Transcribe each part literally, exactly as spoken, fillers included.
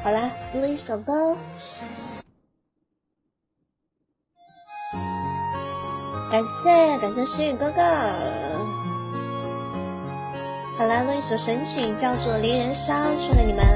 好啦，读了一首歌，感谢感谢诗雨哥哥。好啦，录一首神曲，叫做《离人殇》，送给你们。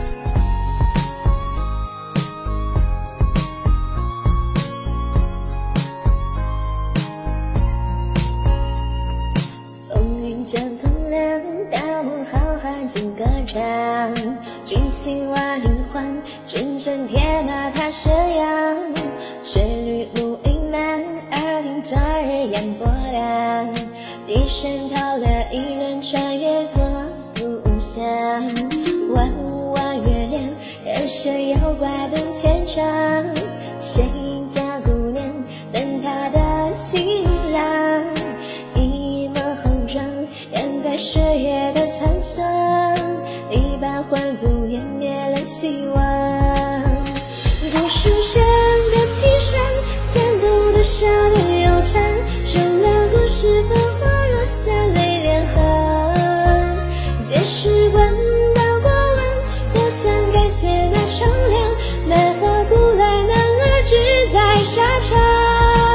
风云间风凉，大漠浩瀚尽歌唱，军心万里换，阵阵铁马踏斜阳，雪绿路云南，耳听昨日烟波荡，笛声透了一轮穿越过故乡，弯弯月亮，人生有怪渡牵肠，谁家姑娘等她的新郎，一抹红妆掩盖岁月的沧桑，一把欢呼湮灭了希望。古树上的青山，牵动的笑的悠长，手了故事繁华落下泪两行，借时光到过往，多想感谢那乘凉，奈何古来男儿志在沙场。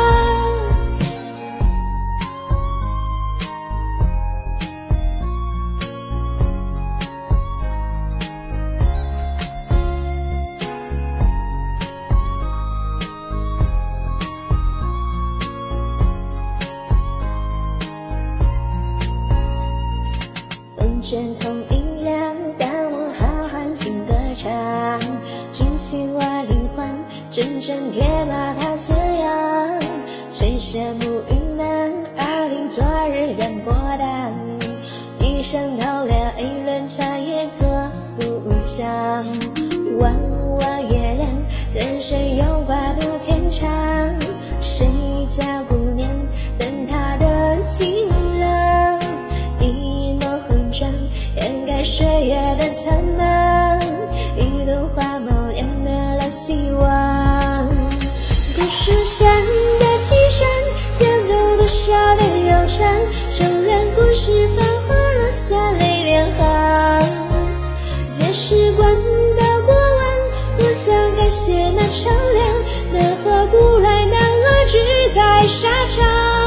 卷筒音量，大漠浩瀚尽歌唱，军心万里换，阵阵铁马踏斜阳，吹斜暮云南，耳听昨日烟波荡，笛声透了一轮穿越过故乡，弯弯月亮，人生有挂渡牵肠，谁家姑娘等她的新郎，一抹红妆掩盖岁月的苍茫，一朵花眸湮灭了希望。古树上的青山，牵动的笑的悠长，重燃故事繁华落下泪两行，借时光的过往，多想感谢那乘凉，奈何古来男儿志在沙场。